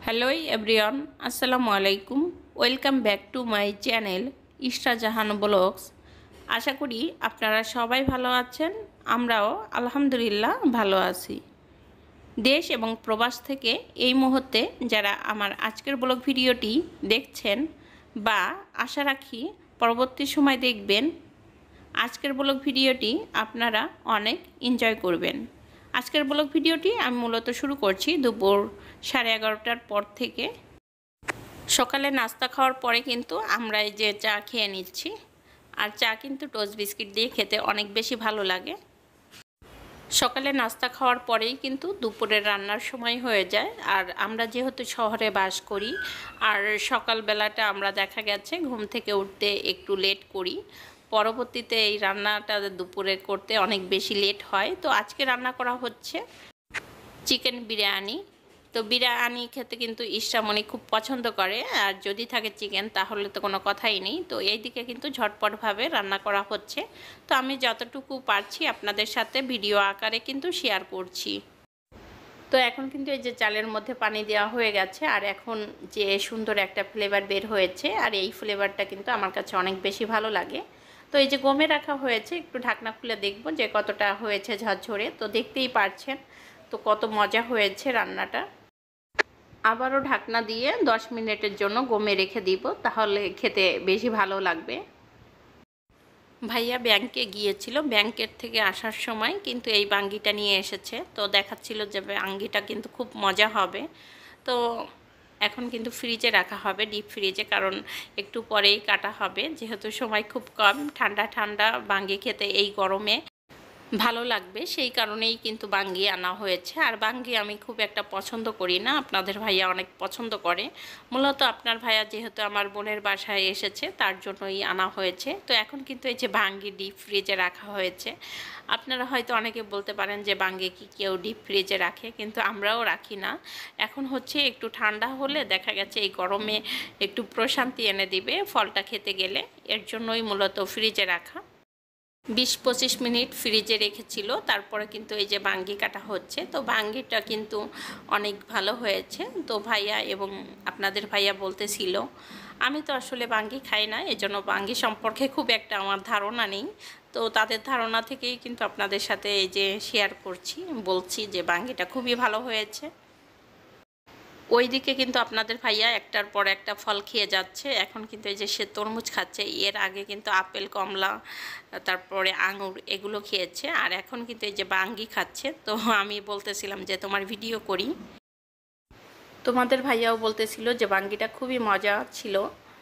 Hello everyone, আসসালামু আলাইকুম। Welcome back to my channel Ishra Jahan blogs. আশা করি আপনারা সবাই ভালো আছেন, আমরাও আলহামদুলিল্লাহ ভালো আছি। দেশ এবং প্রবাস থেকে এই মুহূর্তে যারা আমার আজকের ব্লগ ভিডিওটি দেখছেন বা আশা রাখি পরবর্তী সময় দেখবেন, আজকের ব্লগ ভিডিওটি আপনারা অনেক এনজয় করবেন। আজকের ব্লগ ভিডিওটি আমি মূলত শুরু করছি দুপুর 11:30টার পর থেকে। সকালে নাস্তা খাওয়ার পরে কিন্তু আমরা এই যে চা খেয়ে নিচ্ছি, আর চা কিন্তু টোস্ট বিস্কিট দিয়ে খেতে অনেক বেশি ভালো লাগে। সকালে নাস্তা খাওয়ার পরেই কিন্তু দুপুরের রান্নার সময় হয়ে যায়। আর আমরা যেহেতু শহরে বাস করি, আর সকালবেলাটা আমরা দেখা গেছে ঘুম থেকে উঠতে একটু লেট করি, পরবর্তীতে এই রান্নাটা দুপুরে করতে অনেক বেশি লেট হয়। তো আজকে রান্না করা হচ্ছে চিকেন বিরিয়ানি। তো বিরিয়ানি খেতে কিন্তু ইশরামণি খুব পছন্দ করে, আর যদি থাকে চিকেন তাহলে তো কোনো কথাই নেই। তো এইদিকে কিন্তু ঝটপটভাবে রান্না করা হচ্ছে। তো আমি যতটুকু পারছি আপনাদের সাথে ভিডিও আকারে কিন্তু শেয়ার করছি। তো এখন কিন্তু এই যে চালের মধ্যে পানি দেওয়া হয়ে গেছে, আর এখন যে সুন্দর একটা ফ্লেভার বের হয়েছে, আর এই ফ্লেভারটা কিন্তু আমার কাছে অনেক বেশি ভালো লাগে। তো এই যে গমে রাখা হয়েছে, একটু ঢাকনা খুলে দেখব যে কতটা হয়েছে ঝরঝরে। তো দেখতেই পারছেন তো কত মজা হয়েছে রান্নাটা। আবারও ঢাকনা দিয়ে 10 মিনিটের জন্য গমে রেখে দিব, তাহলে খেতে বেশি ভালো লাগবে। ভাইয়া ব্যাংকে গিয়েছিল, ব্যাংকের থেকে আসার সময় কিন্তু এই বাঙ্গিটা নিয়ে এসেছে। তো দেখাচ্ছিল যে বাঙ্গিটা কিন্তু খুব মজা হবে। তো এখন কিন্তু ফ্রিজে রাখা হবে, ডিপ ফ্রিজে, কারণ একটু পরেই কাটা হবে, যেহেতু সময় খুব কম। ঠান্ডা ঠান্ডা বাঙ্গি খেতে এই গরমে ভালো লাগবে, সেই কারণেই কিন্তু বাঙ্গি আনা হয়েছে। আর বাঙ্গি আমি খুব একটা পছন্দ করি না, আপনাদের ভাইয়া অনেক পছন্দ করে। মূলত আপনার ভাইয়া যেহেতু আমার বোনের বাসায় এসেছে তার জন্যই আনা হয়েছে। তো এখন কিন্তু এই যে বাঙ্গি ডিপ ফ্রিজে রাখা হয়েছে। আপনারা হয়তো অনেকে বলতে পারেন যে বাঙ্গি কি কেউ ডিপ ফ্রিজে রাখে, কিন্তু আমরাও রাখি না। এখন হচ্ছে একটু ঠান্ডা হলে দেখা গেছে এই গরমে একটু প্রশান্তি এনে দিবে ফলটা খেতে গেলে, এর জন্যই মূলত ফ্রিজে রাখা। 20-25 মিনিট ফ্রিজে রেখেছিল, তারপরে কিন্তু এই যে বাঙ্গি কাটা হচ্ছে। তো বাঙ্গিটা কিন্তু অনেক ভালো হয়েছে। তো ভাইয়া এবং আপনাদের ভাইয়া বলতেছিল, আমি তো আসলে বাঙ্গি খাই না, এজন্য বাঙ্গি সম্পর্কে খুব একটা আমার ধারণা নেই। তো তাদের ধারণা থেকেই কিন্তু আপনাদের সাথে এই যে শেয়ার করছি, বলছি যে বাঙ্গিটা খুবই ভালো হয়েছে। ওইদিকে কিন্তু আপনাদের ভাইয়া একটার পর একটা ফল খেয়ে যাচ্ছে। এখন কিন্তু এই যে সে তরমুজ খাচ্ছে, এর আগে কিন্তু আপেল, কমলা, তারপরে আঙুর এগুলো খেয়েছে, আর এখন কিন্তু এই যে বাঙ্গি খাচ্ছে। তো আমি বলতেছিলাম যে তোমার ভিডিও করি। তোমাদের ভাইয়াও বলতেছিল যে বাঙ্গিটা খুবই মজা ছিল।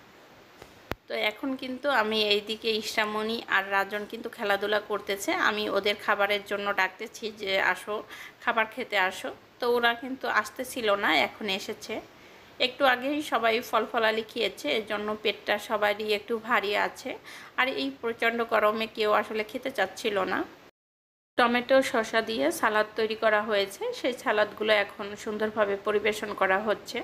তো এখন কিন্তু আমি এইদিকে ইশরামণি আর রাজন কিন্তু খেলাধুলা করতেছে, আমি ওদের খাবারের জন্য ডাকতেছি যে আসো খাবার খেতে আসো। তো ওরা কিন্তু আসতেছিল না, এখন এসেছে। একটু আগেই সবাই ফল ফলালি খেয়েছে, এর জন্য পেটটা সবারই একটু ভারী আছে। আর এই প্রচণ্ড গরমে কেউ আসলে খেতে চাচ্ছিল না। টমেটো শসা দিয়ে সালাদ তৈরি করা হয়েছে, সেই সালাদগুলো এখন সুন্দরভাবে পরিবেশন করা হচ্ছে।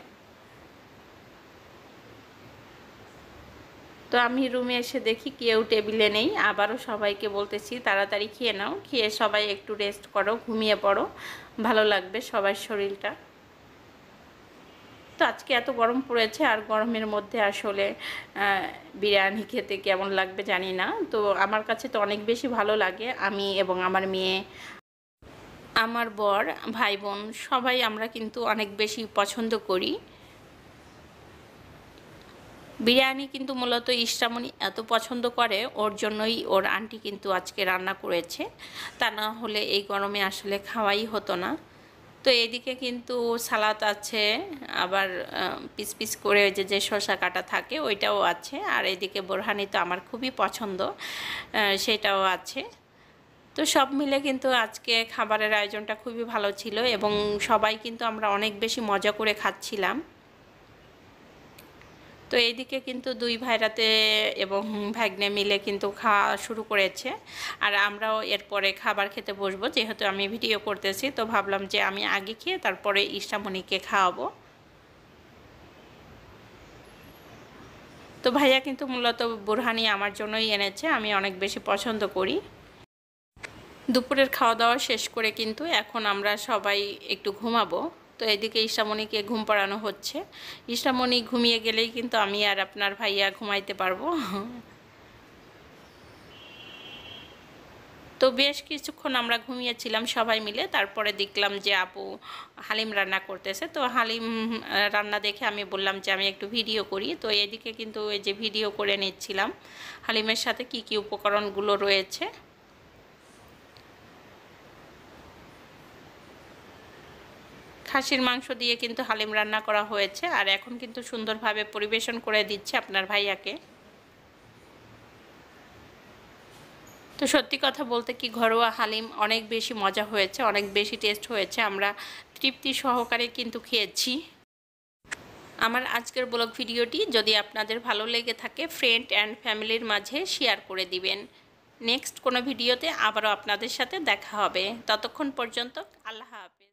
তো আমি রুমে এসে দেখি কেউ টেবিলে নেই, আবারও সবাইকে বলতেছি তাড়াতাড়ি খেয়ে নাও, খেয়ে সবাই একটু রেস্ট করো, ঘুমিয়ে পড়ো, ভালো লাগবে সবার শরীরটা। তো আজকে এত গরম পড়েছে, আর গরমের মধ্যে আসলে বিরিয়ানি খেতে কেমন লাগবে জানি না। তো আমার কাছে তো অনেক বেশি ভালো লাগে। আমি এবং আমার মেয়ে, আমার বর, ভাই বোন সবাই আমরা কিন্তু অনেক বেশি পছন্দ করি বিরিয়ানি। কিন্তু মূলত ইশরামণি এত পছন্দ করে, ওর জন্যই ওর আন্টি কিন্তু আজকে রান্না করেছে, তা না হলে এই গরমে আসলে খাওয়াই হতো না। তো এদিকে কিন্তু সালাদ আছে, আবার পিস পিস করে যে শসা কাটা থাকে ওইটাও আছে, আর এদিকে বোরহানি তো আমার খুবই পছন্দ, সেটাও আছে। তো সব মিলে কিন্তু আজকে খাবারের আয়োজনটা খুবই ভালো ছিল, এবং সবাই কিন্তু আমরা অনেক বেশি মজা করে খাচ্ছিলাম। তো এইদিকে কিন্তু দুই ভাইরাতে এবং ভাগ্নে মিলে কিন্তু খাওয়া শুরু করেছে, আর আমরাও এরপরে খাবার খেতে বসবো। যেহেতু আমি ভিডিও করতেছি, তো ভাবলাম যে আমি আগে খেয়ে তারপরে ইশরামণিকে খাওয়াবো। তো ভাইয়া কিন্তু মূলত বোরহানি আমার জন্যই এনেছে, আমি অনেক বেশি পছন্দ করি। দুপুরের খাওয়া দাওয়া শেষ করে কিন্তু এখন আমরা সবাই একটু ঘুমাবো। তো এদিকে ইশামণিকে ঘুম পাড়ানো হচ্ছে। ইশামণি ঘুমিয়ে গেলেই কিন্তু আমি আর আপনার ভাইয়া ঘুমাইতে পারবো। তো বেশ কিছুক্ষণ আমরা ঘুমিয়েছিলাম সবাই মিলে। তারপরে দেখলাম যে আপু হালিম রান্না করতেছে। তো হালিম রান্না দেখে আমি বললাম যে আমি একটু ভিডিও করি। তো এদিকে কিন্তু এই যে ভিডিও করে নিচ্ছিলাম হালিমের সাথে কি কি উপকরণগুলো রয়েছে। খাসির মাংস দিয়ে কিন্তু হালিম রান্না করা হয়েছে, আর এখন কিন্তু সুন্দরভাবে পরিবেশন করে দিচ্ছে আপনার ভাইয়াকে। তো সত্যি কথা বলতে কি, ঘরোয়া হালিম অনেক বেশি মজা হয়েছে, অনেক বেশি টেস্ট হয়েছে। আমরা তৃপ্তি সহকারে কিন্তু খেয়েছি। আমার আজকের ব্লগ ভিডিওটি যদি আপনাদের ভালো লেগে থাকে, ফ্রেন্ড অ্যান্ড ফ্যামিলির মাঝে শেয়ার করে দিবেন। নেক্সট কোনো ভিডিওতে আবারও আপনাদের সাথে দেখা হবে। ততক্ষণ পর্যন্ত আল্লাহ হাফেজ।